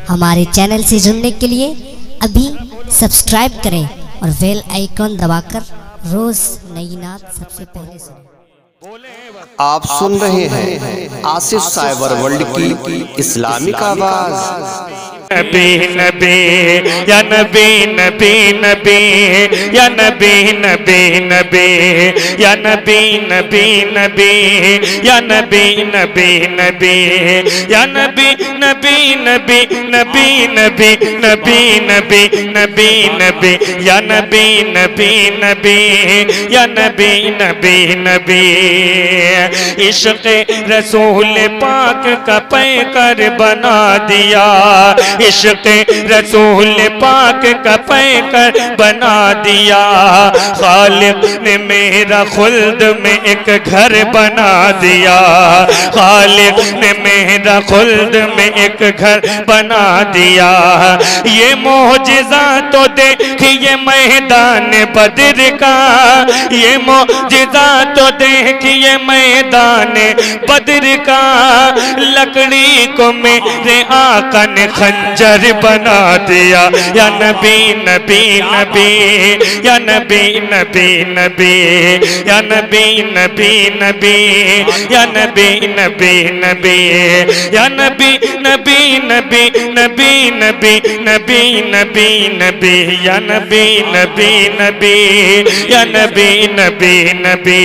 हमारे चैनल से जुड़ने के लिए अभी सब्सक्राइब करें और बेल आइकॉन दबाकर रोज नई नात सबसे पहले सुनें। आप सुन रहे हैं आसिफ साइबर वर्ल्ड की इस्लामिक आवाज। नबी नबी या नबी नबी नबी या नबी नबी नबी या नबी नबी नबी या नबी नबी नबी या नबी नबी नबी नबी नबी नबी नबी नबी नबी या नबी नबी नबी या नबी नबी नबी। इश्क़ रसूल पाक का पैकर बना दिया, इश्क़ रसूल पाक का पैकर बना दिया। खालिक ने मेरा खुल्द में एक घर बना दिया, खालिक ने मेरा खुल्द में एक घर बना दिया। ये मोजिज़ा तो देखिए मैदान बद्र का, ये मोजिज़ा तो देखिए मैदान बद्र का। लकड़ी को मेरे आका ने खंजर बना दिया। या नबी नबी नबी या नबी नबी नबी या नबी नबी नबी या नबी नबी नबी या नबी नबी नबी नबी नबी नबी नबी नबी या नबी नबी नबी या नबी नबी नबी।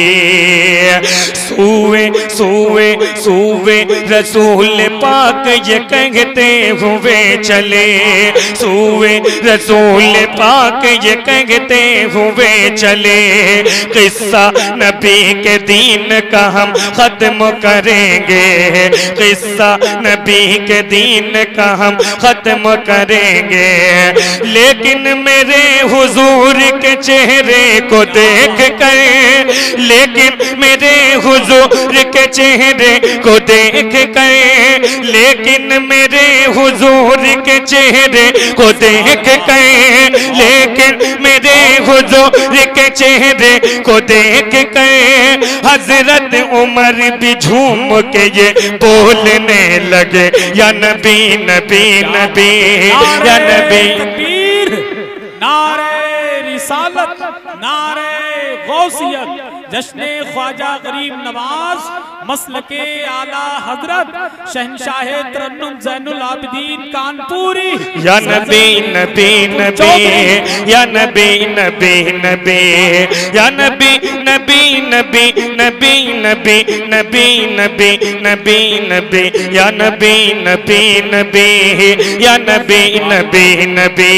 सूए सूए सूए रसूल पाक ये कहते हुए चले, सूए रसूल पाक ये कहते हुए चले। किस्सा नबी के दीन का हम खत्म करेंगे, किस्सा नबी के दीन का हम खत्म करेंगे। लेकिन मेरे हुजूर के चेहरे को देख कर, लेकिन मेरे हुजूर के चेहरे को देख कर, लेकिन मेरे हुजूर के चेहरे को देख कर, लेकिन मेरे हुजूर के चेहरे को देख कर हजरत उमर भी झूम के ये बोलने लगे। या नबी नबी नबी या नबी। नारे रिसालत, नारे गौसियत, जश्ने ख्वाजा गरीब नवाज, मसलके आला हजरत शहंशाह तरन्नुम ज़ैनुल आबिदीन कानपुरी। या नबी नबी नबी या नबी नबी नबी या नबी नबी नबी नबी नबी नबी नबी नबी नबी या नबी नबी नबी या नबी नबी नबी।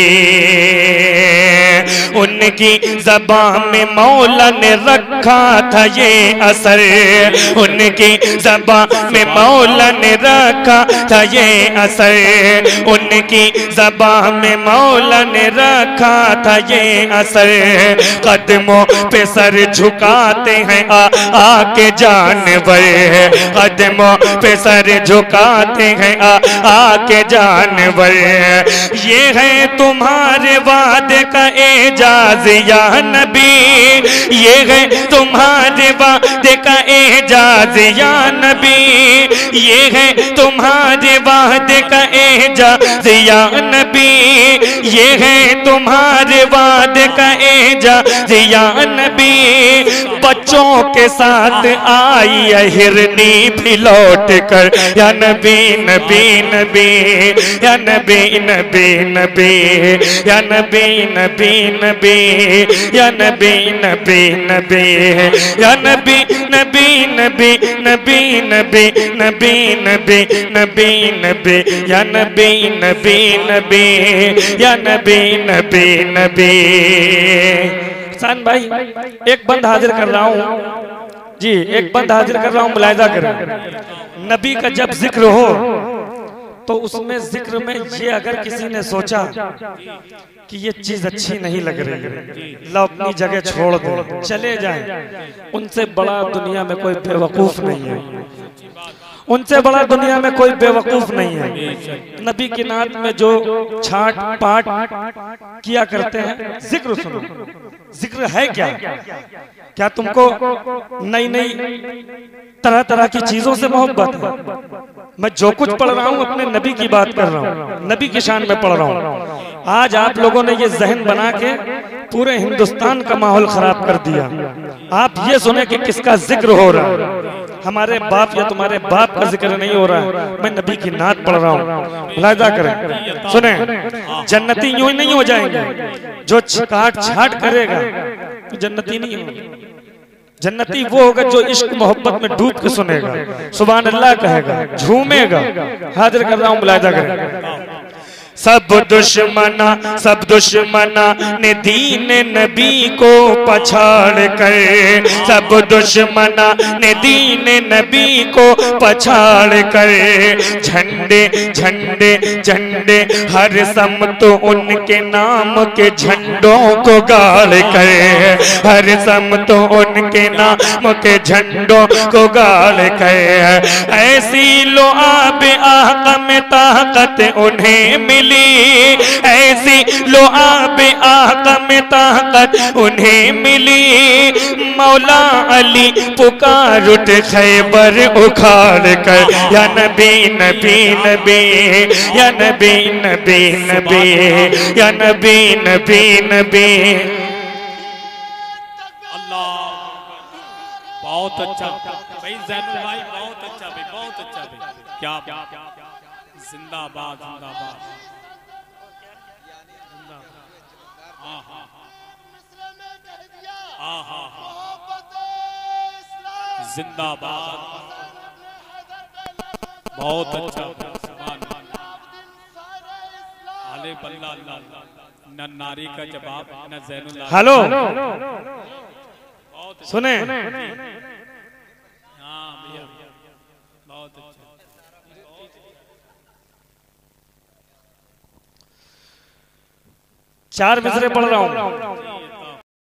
उनकी ज़बान में मौला ने रखा था ये असर, उनकी ज़बान में मौला ने रखा था ये असर, उनकी ज़बान में मौला ने रखा था ये असर। कदमों पे सर झुकाते हैं आके जानवर, कदमों पे सर झुकाते हैं आके जानवर। ये है तुम्हारे वादे का एजाज या नबी, ये है तुम्हारे वादे का एजाज या नबी, ये है तुम्हारे वादे का एजाज या नबी, ये है तुम्हारे वादे का एजाज या नबी। बच्चों के साथ आई है हिरनी भी लौट कर। या नबी नबी नबी या नबी नबी नबी या नबी नबी नबी या नबी नबी नबी या नबी नबी नबी नबी नबी नबी नबी नबी नबी या नबी नबी नबी या नबी नबी नबी। सान भाई एक बंद हाजिर कर रहा हूँ जी, एक बंद हाजिर कर रहा हूँ, मुलाहिजा करें। नबी का जब जिक्र हो तो उसमें जिक्र में ये अगर किसी ने सोचा कि ये चीज अच्छी नहीं लग रही, लो अपनी जगह छोड़ दो चले जाएं, उनसे बड़ा दुनिया में कोई बेवकूफ नहीं है, उनसे बड़ा दुनिया में कोई बेवकूफ नहीं है। नबी की नात में जो छाट पाट किया करते हैं, जिक्र सुनो। जिक्र है क्या? क्या तुमको नई नई तरह तरह की चीजों से मोहब्बत है? मैं जो कुछ पढ़ रहा हूँ अपने नबी की बात कर रहा हूँ, नबी की शान में पढ़ रहा हूँ। आज आप लोगों ने ये जहन बना के पूरे हिंदुस्तान का माहौल खराब कर दिया। आप ये सुने कि किसका जिक्र हो रहा है, हमारे बाप या तुम्हारे बाप का जिक्र नहीं हो रहा है, मैं नबी की नात पढ़ रहा हूँ। मुलाहिजा करें, सुने, जन्नती यूं ही नहीं हो जाएंगे। जो काट छाट करेगा तो जन्नती नहीं होगा। जन्नती वो होगा जो इश्क मोहब्बत में डूब के सुनेगा, सुभान अल्लाह कहेगा, झूमेगा। हाजिर कर रहा हूँ, मुलाहिजा करें। सब दुश्मना ने दीन नबी को पछाड़ कर, सब दुश्मना ने दीन नबी को पछाड़ कर, झंडे झंडे झंडे हर समत उनके नाम के झंडों को गाड़ कर, हर समत उनके नाम के झंडों को गाड़ कर, ऐसी लो आब आका में ताकत उन्हें मिली, ऐसी लो आब आका में ताकत उन्हें मिली, मौला अली पुकार उठ खैबर उखाड़ कर, या नबी नबी नबी, या नबी नबी नबी, या नबी नबी नबी। अल्लाह, बहुत अच्छा भाई ज़ैनुल भाई, बहुत अच्छा भाई, बहुत अच्छा भाई, क्या जिंदाबाद जिंदाबाद। जिंदाबाद, बहुत अच्छा। आले बल्ला न नारी का जवाब न ज़ैनुल। हेलो, सुने, हाँ भैया, बहुत अच्छा। चार मिसरे पढ़ रहा हूँ।